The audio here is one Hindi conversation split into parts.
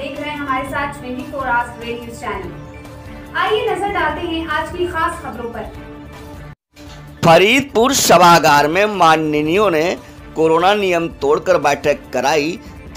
देख रहे हैं हमारे साथ 24 आवर्स रेड न्यूज चैनल। आइए नजर डालते हैं आज की खास खबरों पर। फरीदपुर सभागार में माननीयों ने कोरोना नियम तोड़कर बैठक कराई।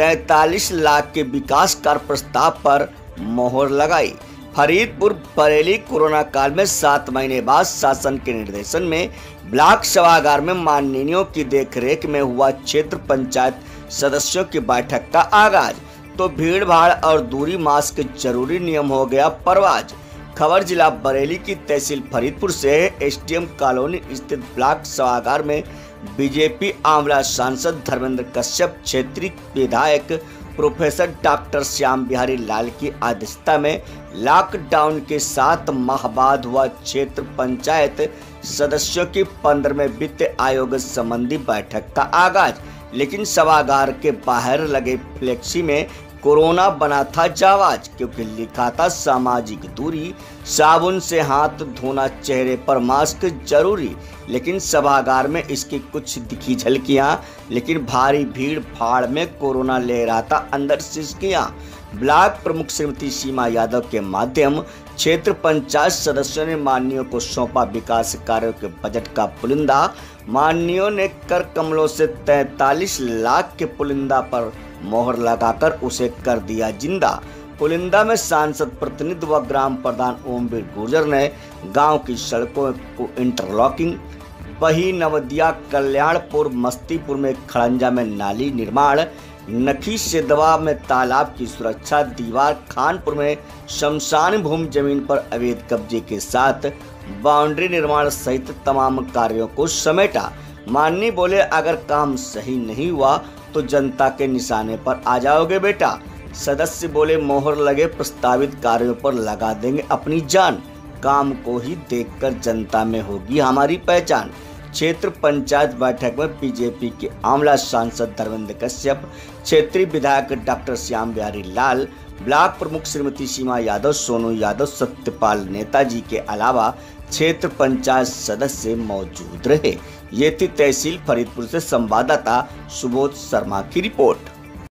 43 लाख के विकास कार्य प्रस्ताव पर मोहर लगाई। फरीदपुर बरेली कोरोना काल में 7 महीने बाद शासन के निर्देशन में ब्लॉक सभागार में माननीयों की देखरेख में हुआ क्षेत्र पंचायत सदस्यों की बैठक का आगाज। तो भीड़ भाड़ और दूरी मास्क जरूरी नियम हो गया परवाज। खबर जिला बरेली की तहसील फरीदपुर से है। एसडीएम कॉलोनी स्थित ब्लॉक सभागार में बीजेपी आंवला सांसद धर्मेंद्र कश्यप, क्षेत्रीय विधायक प्रोफेसर डॉक्टर श्याम बिहारी लाल की अध्यक्षता में लॉकडाउन के 7 माह बाद हुआ क्षेत्र पंचायत सदस्यों की 15वें वित्त आयोग संबंधी बैठक का आगाज। लेकिन सभागार के बाहर लगे फ्लेक्सी में कोरोना बना था जावाज, क्योंकि लिखा था सामाजिक दूरी, साबुन से हाथ धोना, चेहरे पर मास्क जरूरी। लेकिन सभागार में इसकी कुछ दिखी झलकियां, लेकिन भारी भीड़ भाड़ में कोरोना ले रहा था अंदर सिसकियां। ब्लॉक प्रमुख श्रीमती सीमा यादव के माध्यम क्षेत्र पंचायत सदस्यों ने माननीयों को सौंपा विकास कार्यों के बजट का पुलिंदा। माननीयों ने कर कमलों से 43 लाख के पुलिंदा पर मोहर लगाकर उसे कर दिया जिंदा। पुलिंदा में सांसद प्रतिनिधि व ग्राम प्रधान ओमवीर गुर्जर ने गांव की सड़कों को इंटरलॉकिंग, वही नवदिया, कल्याणपुर, मस्तीपुर में खड़ंजा में नाली निर्माण, नखी सिद्धवा में तालाब की सुरक्षा, दीवार खानपुर में शमशान भूमि जमीन पर अवैध कब्जे के साथ बाउंड्री निर्माण सहित तमाम कार्यों को समेटा। माननीय बोले, अगर काम सही नहीं हुआ तो जनता के निशाने पर आ जाओगे बेटा। सदस्य बोले, मोहर लगे प्रस्तावित कार्यों पर लगा देंगे अपनी जान, काम को ही देखकर जनता में होगी हमारी पहचान। क्षेत्र पंचायत बैठक में बीजेपी के आंवला सांसद धर्मेंद्र कश्यप, क्षेत्रीय विधायक डॉक्टर श्याम बिहारी लाल, ब्लॉक प्रमुख श्रीमती सीमा यादव, सोनू यादव, सत्यपाल नेताजी के अलावा क्षेत्र पंचायत सदस्य मौजूद रहे। ये थी तहसील फरीदपुर से संवाददाता सुबोध शर्मा की रिपोर्ट।